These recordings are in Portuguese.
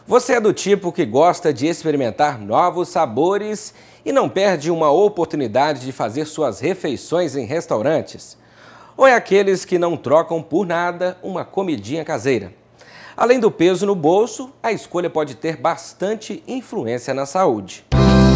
Você é do tipo que gosta de experimentar novos sabores e não perde uma oportunidade de fazer suas refeições em restaurantes? Ou é aqueles que não trocam por nada uma comidinha caseira? Além do peso no bolso, a escolha pode ter bastante influência na saúde.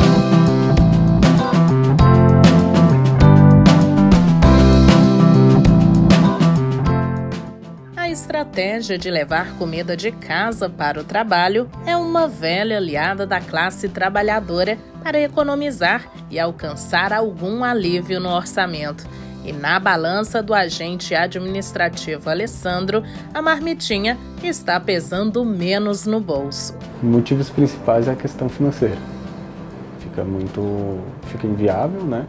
A estratégia de levar comida de casa para o trabalho é uma velha aliada da classe trabalhadora para economizar e alcançar algum alívio no orçamento. E na balança do agente administrativo Alessandro, a marmitinha está pesando menos no bolso. Motivos principais é a questão financeira. Fica inviável, né?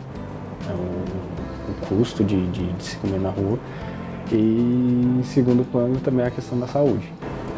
O custo de se comer na rua. E em segundo plano também a questão da saúde.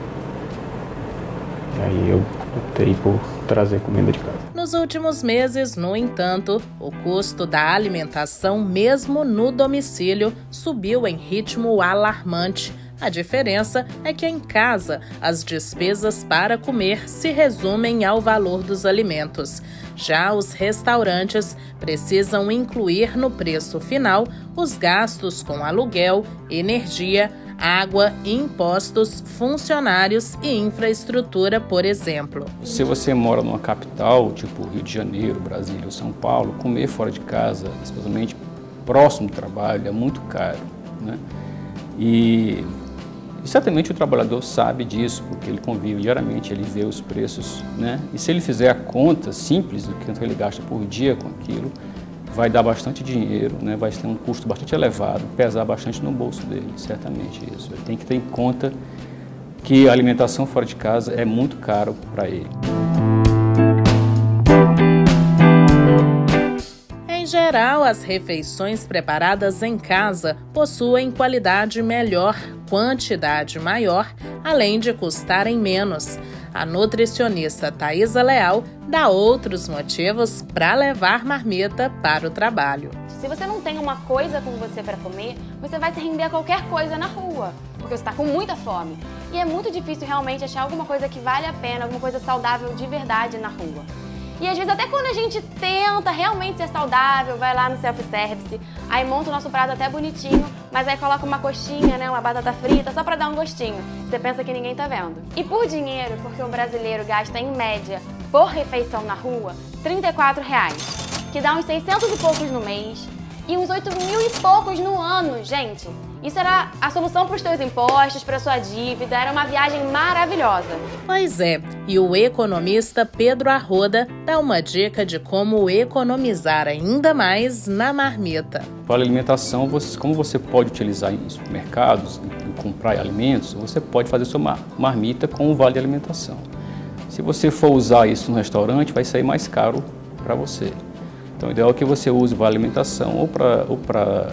E aí eu optei por trazer comida de casa. Nos últimos meses, no entanto, o custo da alimentação, mesmo no domicílio, subiu em ritmo alarmante. A diferença é que em casa, as despesas para comer se resumem ao valor dos alimentos. Já os restaurantes precisam incluir no preço final os gastos com aluguel, energia, água, impostos, funcionários e infraestrutura, por exemplo. Se você mora numa capital, tipo Rio de Janeiro, Brasília ou São Paulo, comer fora de casa, especialmente próximo do trabalho, é muito caro, né? E certamente o trabalhador sabe disso, porque ele convive diariamente, ele vê os preços, né? E se ele fizer a conta simples do quanto ele gasta por dia com aquilo, vai dar bastante dinheiro, né? Vai ter um custo bastante elevado, pesar bastante no bolso dele, certamente isso. Ele tem que ter em conta que a alimentação fora de casa é muito caro para ele. Em geral, as refeições preparadas em casa possuem qualidade melhor, quantidade maior, além de custarem menos. A nutricionista Thaisa Leal dá outros motivos para levar marmita para o trabalho. Se você não tem uma coisa com você para comer, você vai se render a qualquer coisa na rua, porque você está com muita fome. E é muito difícil realmente achar alguma coisa que vale a pena, alguma coisa saudável de verdade na rua. E às vezes até quando a gente tenta realmente ser saudável, vai lá no self-service, aí monta o nosso prato até bonitinho, mas aí coloca uma coxinha, né, uma batata frita, só pra dar um gostinho. Você pensa que ninguém tá vendo. E por dinheiro, porque o brasileiro gasta em média, por refeição na rua, R$34, que dá uns 600 e poucos no mês e uns 8 mil e poucos no ano, gente. Isso era a solução para os teus impostos, para sua dívida, era uma viagem maravilhosa. Pois é, e o economista Pedro Arruda dá uma dica de como economizar ainda mais na marmita. Vale alimentação, como você pode utilizar em supermercados, em comprar alimentos, você pode fazer sua marmita com o vale alimentação. Se você for usar isso no restaurante, vai sair mais caro para você. Então, o ideal é que você use o vale alimentação ou para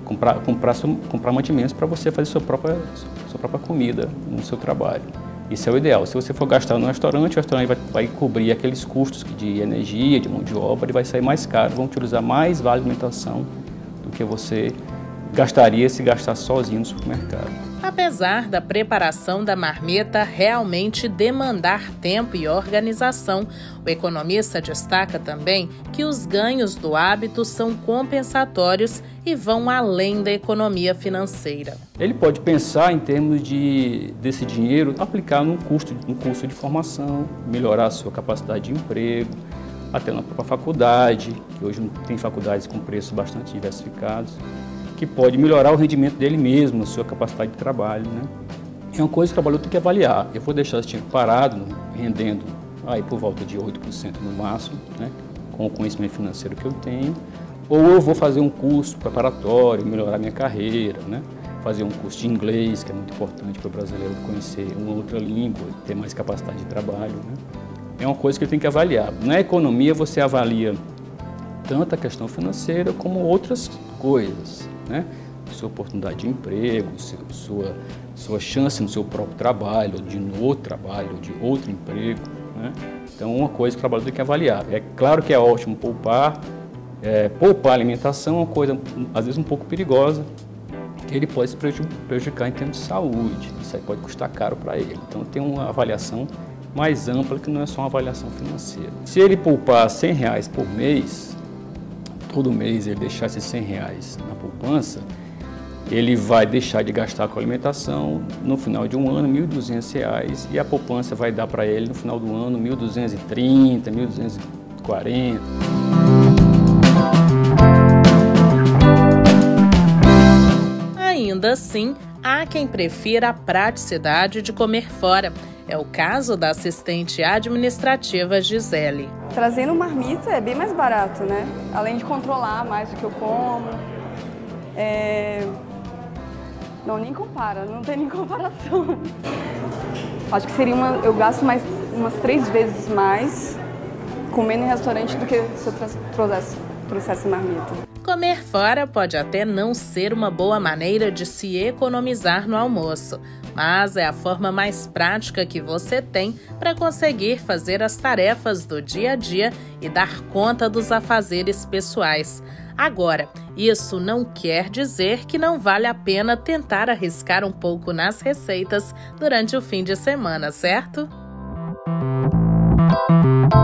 comprar mantimentos para você fazer sua própria comida no seu trabalho. Isso é o ideal. Se você for gastar no restaurante, o restaurante vai cobrir aqueles custos de energia, de mão de obra, e vai sair mais caro, vão utilizar mais vale alimentação do que você gastaria se gastar sozinho no supermercado. Apesar da preparação da marmita realmente demandar tempo e organização, o economista destaca também que os ganhos do hábito são compensatórios e vão além da economia financeira. Ele pode pensar em termos desse dinheiro aplicar num curso de formação, melhorar a sua capacidade de emprego, até na própria faculdade, que hoje tem faculdades com preços bastante diversificados, que pode melhorar o rendimento dele mesmo, a sua capacidade de trabalho, né? É uma coisa que o trabalhador tem que avaliar. Eu vou deixar esse dinheiro parado, rendendo aí por volta de 8% no máximo, né? Com o conhecimento financeiro que eu tenho, ou eu vou fazer um curso preparatório, melhorar minha carreira, né? Fazer um curso de inglês, que é muito importante para o brasileiro conhecer uma outra língua, ter mais capacidade de trabalho, né? É uma coisa que ele tem que avaliar. Na economia você avalia tanto a questão financeira como outras coisas, né? Sua oportunidade de emprego, sua chance no seu próprio trabalho, ou de no outro trabalho, ou de outro emprego, né? Então, uma coisa que o trabalhador tem que avaliar. É claro que é ótimo poupar alimentação é uma coisa, às vezes, um pouco perigosa, que ele pode se prejudicar em termos de saúde. Isso aí pode custar caro para ele. Então, tem uma avaliação mais ampla, que não é só uma avaliação financeira. Se ele poupar R$100 por mês, todo mês ele deixar esses R$100 na poupança, ele vai deixar de gastar com alimentação no final de um ano R$1.200 e a poupança vai dar para ele no final do ano R$1.230, R$1.240. Ainda assim, há quem prefira a praticidade de comer fora. É o caso da assistente administrativa Gisele. Trazendo marmita é bem mais barato, né? Além de controlar mais o que eu como. Não, nem compara, não tem nem comparação. Acho que seria eu gasto umas 3 vezes mais comendo em restaurante do que se eu trouxesse marmita. Comer fora pode até não ser uma boa maneira de se economizar no almoço, mas é a forma mais prática que você tem para conseguir fazer as tarefas do dia a dia e dar conta dos afazeres pessoais. Agora, isso não quer dizer que não vale a pena tentar arriscar um pouco nas receitas durante o fim de semana, certo?